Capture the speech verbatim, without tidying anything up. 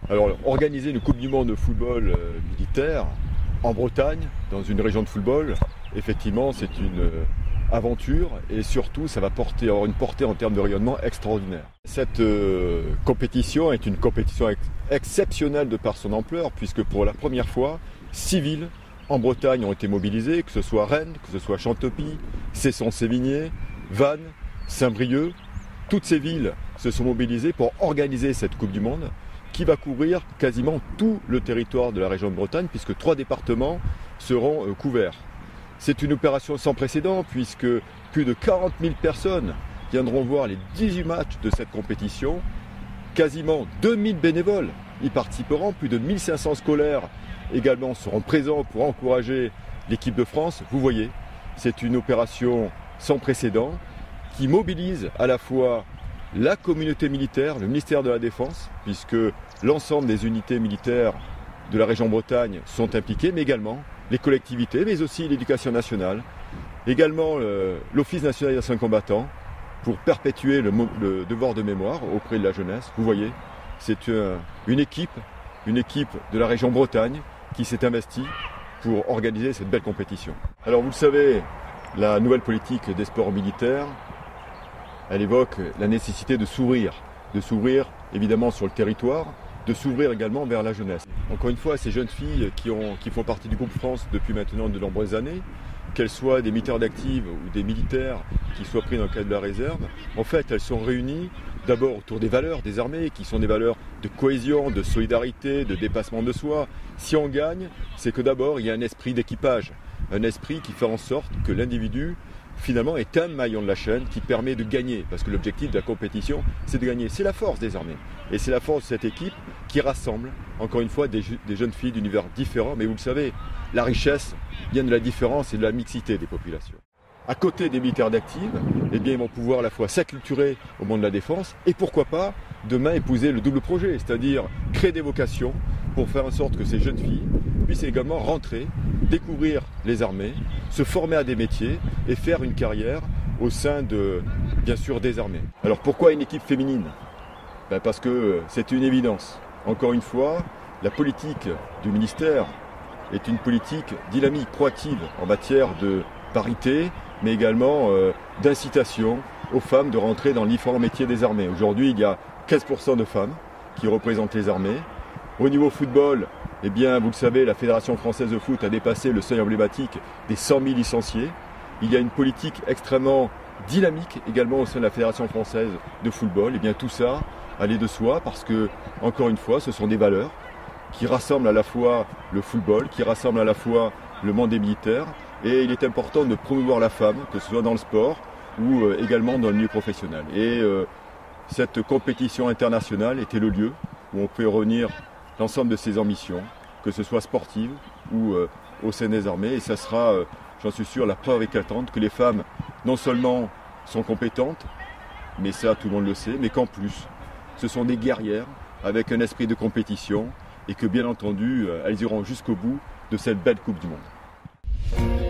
Alors, organiser une Coupe du Monde de football euh, militaire en Bretagne, dans une région de football, effectivement, c'est une euh, aventure et surtout, ça va porter, avoir une portée en termes de rayonnement extraordinaire. Cette euh, compétition est une compétition ex exceptionnelle de par son ampleur, puisque pour la première fois, six villes en Bretagne ont été mobilisées, que ce soit Rennes, que ce soit Chantepie, Cesson-Sévigné, Vannes, Saint-Brieuc. Toutes ces villes se sont mobilisées pour organiser cette Coupe du Monde qui va couvrir quasiment tout le territoire de la région de Bretagne, puisque trois départements seront euh, couverts. C'est une opération sans précédent, puisque plus de quarante mille personnes viendront voir les dix-huit matchs de cette compétition. Quasiment deux mille bénévoles y participeront, plus de mille cinq cents scolaires également seront présents pour encourager l'équipe de France. Vous voyez, c'est une opération sans précédent qui mobilise à la fois la communauté militaire, le ministère de la Défense, puisque l'ensemble des unités militaires de la région Bretagne sont impliquées, mais également les collectivités, mais aussi l'éducation nationale, également euh, l'Office national des anciens combattants, pour perpétuer le, le devoir de mémoire auprès de la jeunesse. Vous voyez, c'est un, une équipe, une équipe de la région Bretagne qui s'est investie pour organiser cette belle compétition. Alors vous le savez, la nouvelle politique des sports militaires, elle évoque la nécessité de s'ouvrir, de s'ouvrir évidemment sur le territoire, de s'ouvrir également vers la jeunesse. Encore une fois, ces jeunes filles qui, ont, qui font partie du groupe France depuis maintenant de nombreuses années, qu'elles soient des militaires d'active ou des militaires qui soient pris dans le cadre de la réserve, en fait, elles sont réunies d'abord autour des valeurs des armées, qui sont des valeurs de cohésion, de solidarité, de dépassement de soi. Si on gagne, c'est que d'abord, il y a un esprit d'équipage, un esprit qui fait en sorte que l'individu finalement est un maillon de la chaîne qui permet de gagner, parce que l'objectif de la compétition, c'est de gagner. C'est la force des armées. Et c'est la force de cette équipe qui rassemble, encore une fois, des, des jeunes filles d'univers différents. Mais vous le savez, la richesse vient de la différence et de la mixité des populations. À côté des militaires d'active, eh bien, ils vont pouvoir à la fois s'acculturer au monde de la défense et pourquoi pas, demain, épouser le double projet, c'est-à-dire créer des vocations pour faire en sorte que ces jeunes filles puissent également rentrer, découvrir les armées, se former à des métiers et faire une carrière au sein de, bien sûr, des armées. Alors pourquoi une équipe féminine? Ben parce que c'est une évidence. Encore une fois, la politique du ministère est une politique dynamique, proactive en matière de parité, mais également euh, d'incitation aux femmes de rentrer dans les différents métiers des armées. Aujourd'hui, il y a quinze pour cent de femmes qui représentent les armées. Au niveau football, eh bien, vous le savez, la Fédération française de foot a dépassé le seuil emblématique des cent mille licenciés. Il y a une politique extrêmement dynamique également au sein de la Fédération française de football. Eh bien, tout ça allait de soi parce que, encore une fois, ce sont des valeurs qui rassemblent à la fois le football, qui rassemblent à la fois le monde des militaires. Et il est important de promouvoir la femme, que ce soit dans le sport ou euh, également dans le milieu professionnel. Et euh, cette compétition internationale était le lieu où on pouvait réunir l'ensemble de ses ambitions, que ce soit sportive ou euh, au sein des armées. Et ça sera, euh, j'en suis sûr, la preuve éclatante que les femmes, non seulement sont compétentes, mais ça tout le monde le sait, mais qu'en plus, ce sont des guerrières avec un esprit de compétition et que bien entendu, euh, elles iront jusqu'au bout de cette belle Coupe du Monde.